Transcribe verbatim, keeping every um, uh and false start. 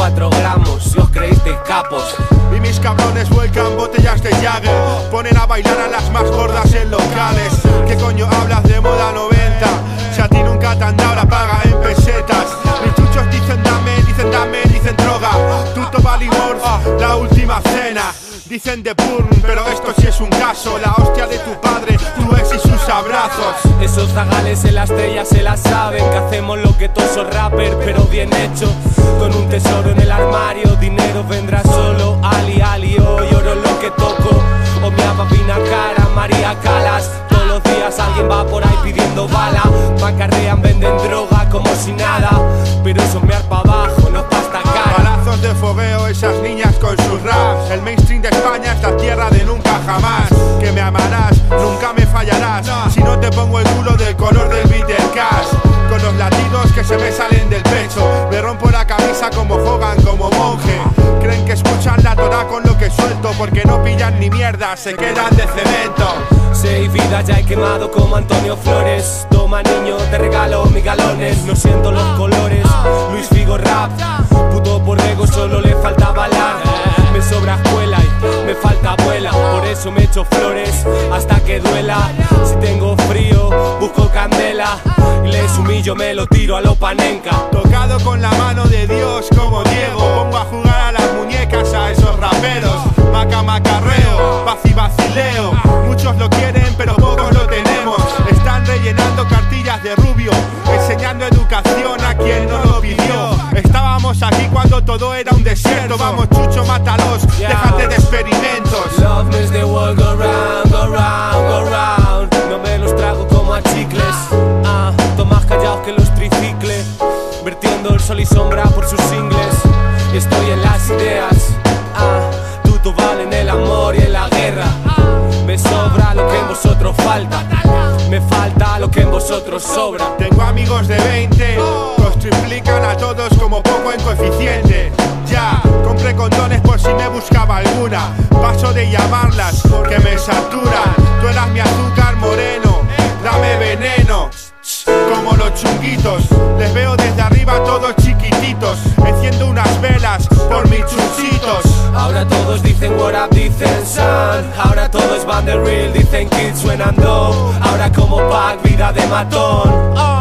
cuatro gramos, si os creísteis capos. Y mis cabrones vuelcan botellas de Jagger, ponen a bailar a las más gordas en locales. ¿Qué coño hablas de moda noventa? Si a ti nunca te han dado la paga en pesetas. Mis chuchos dicen dame, dicen dame, dicen droga. Tuto Balimor, la última cena. Dicen de Burn, pero esto sí es un caso. La hostia de tu padre, tu ex y sus abrazos. Esos zagales en la estrella se la saben, que hacemos lo que todos son rappers, pero bien hecho. Con un tesoro en el armario, dinero vendrá solo. Ali, ali, hoy oro lo que toco. O mi papina cara, María Calas. Todos los días alguien va por ahí pidiendo bala. Macarrean, venden droga como si nada, pero eso me arpa abajo, no pasta cara. Balazos de fogueo, esas niñas con sus raps. El mainstream de España es la tierra de nunca jamás. Que me amarás, nunca me fallarás. Si no te pongo el culo del color del bitter cash. Con los latidos que se me salen del pecho. Me rompo la camisa como Hogan, como monje. Creen que escuchan la Torah con lo que suelto, porque no pillan ni mierda, se quedan de cemento. Seis vidas ya he quemado como Antonio Flores. Toma niño, te regalo mis galones. No siento los colores, Luis Figo rap. Puto borrego, solo le falta balar. Me sobra escuela y me falta abuela. Por eso me echo flores hasta que duela. Si tengo frío, busco candela. Y les humillo, me lo tiro a lo panenca. Tocado con la mano de Dios como Diego. Pongo a jugar a las muñecas a esos raperos. Maca macarreo, vaci vacileo. Muchos lo quieren pero pocos lo tenemos. Están rellenando cartillas de rubio, enseñando educación a quien no lo pidió. Estábamos aquí cuando todo era un desierto. Vamos chucho, mátalos, déjate de experimentos. Love makes the world go round, go round, go round. No me los trago como a chicles. Ah, to más callados que los tricicles. Vertiendo el sol y sombra por sus singles. Estoy en las ideas. Ah, tuto vale en el amor y en la guerra. Me sobra lo que en vosotros falta. Me falta lo que en vosotros sobra. Tengo amigos de veinte, los triplican a todos como poco en coeficiente. Ya, compré condones por si me buscaba alguna. Paso de llamarlas, que me saturan. Tú eras mi azúcar moreno, dame veneno. Como los chunguitos, les veo desde arriba todos chiquititos. Enciendo unas velas por mis chuchitos. Ahora todos dicen what up, dicen son. Ahora todo es band the real, dicen kids suenan dope. Ahora como pack, vida de matón.